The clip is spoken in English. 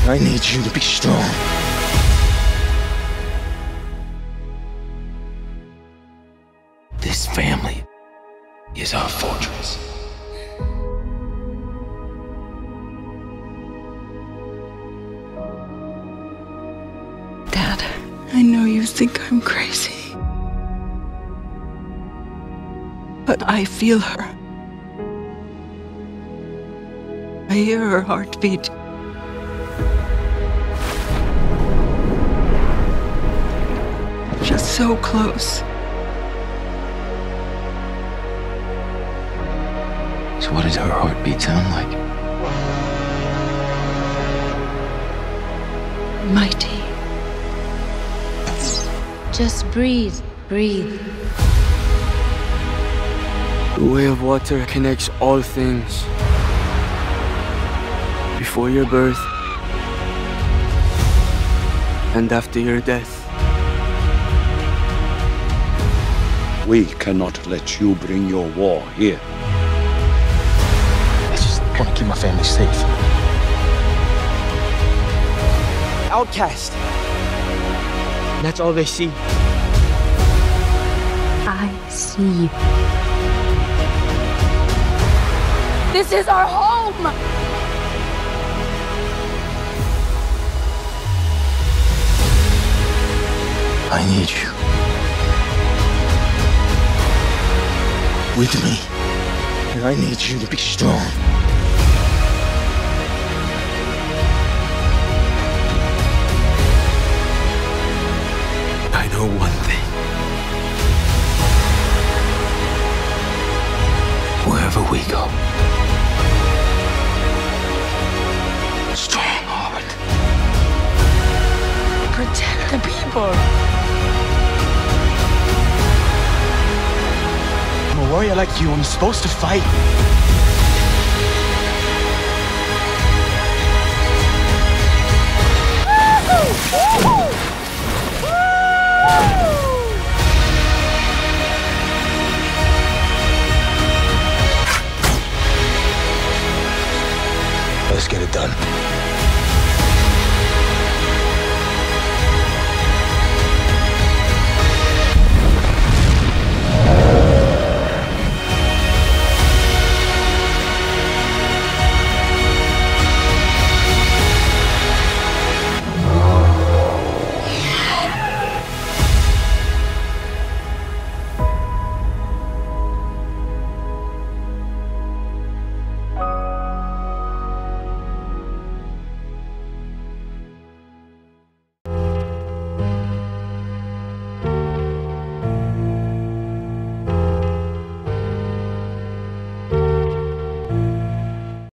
I need you to be strong. This family is our fortress. Dad, I know you think I'm crazy, but I feel her. I hear her heartbeat. Just so close. So what does her heartbeat sound like? Mighty. Just breathe, breathe. The way of water connects all things. Before your birth and after your death. We cannot let you bring your war here. I just want to keep my family safe. Outcast. That's all they see. I see you. This is our home! I need you. With me. And I need you to be strong. I know one thing. Wherever we go, strong heart. Protect the people. I'm a warrior like you. I'm supposed to fight.